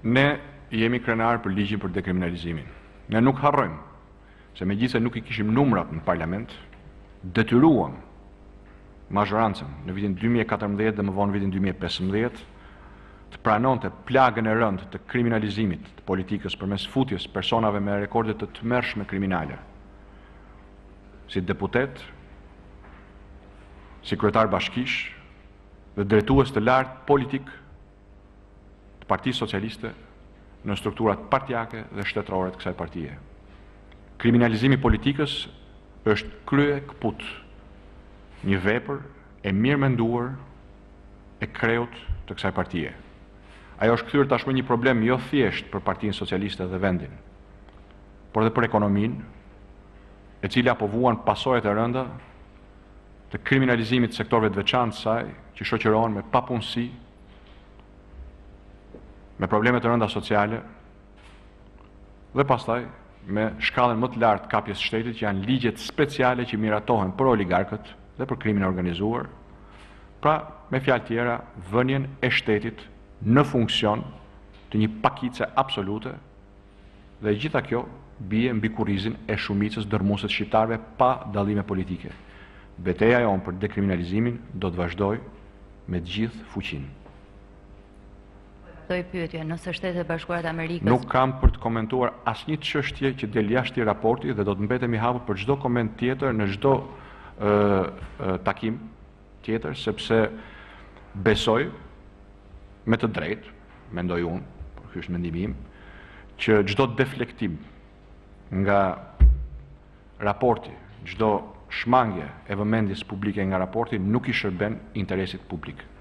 Ne jemi krenar për ligjin për dekriminalizimin. Ne nuk harrojmë, se megjithëse nuk I kishim numrat në parlament, detyruam mazhorancën në vitin 2014 dhe më vonë në vitin 2015 të pranonte plagën e rëndë të kriminalizimit të politikës përmes futjes personave me rekorde të tmerrshme kriminale. Si deputet, si kryetar bashkish dhe drejtues të lartë politik të Partisë Socialiste në strukturat partijake dhe shtetërore të kësaj partije. Kriminalizimi I politikës është krye kaput një vepër e mirë menduar e kreut të kësaj partije. Ajo është kthyer tashmë një problem jo thjesht për Partinë Socialiste dhe vendin, por edhe për ekonominë, e cila po vuan pasojat e rënda të kriminalizimit të sektorëve të veçantë saj, që shoqërohen me papunësi, me probleme të rënda sociale dhe pastaj me shkallën më të lartë kapjes shtetit, që janë ligjet speciale që miratohen për oligarkët dhe për krimin e organizuar. Pra, me fjalë tjera, vënien e shtetit në funksion të një pakice absolute, dhe gjitha kjo bie mbi kurrizin e shumicës dërmuese të shqiptarëve pa dallime politike. Betejë jonë për dekriminalizimin do të vazhdojë me të gjithë fuqinë. Doj pyetje, nëse Shtetet e Bashkuara të Amerikës... Nuk kam për të komentuar asnjë çështje që del jashtë I raporti dhe do të mbetemi hapur për çdo koment tjetër në çdo takim tjetër, sepse besoj me të drejtë, mendoj unë, por ky është mendimi im, që çdo deflektim nga raporti, çdo shmangje e vëmendjes publike nga raporti nuk I shërben interesit publik.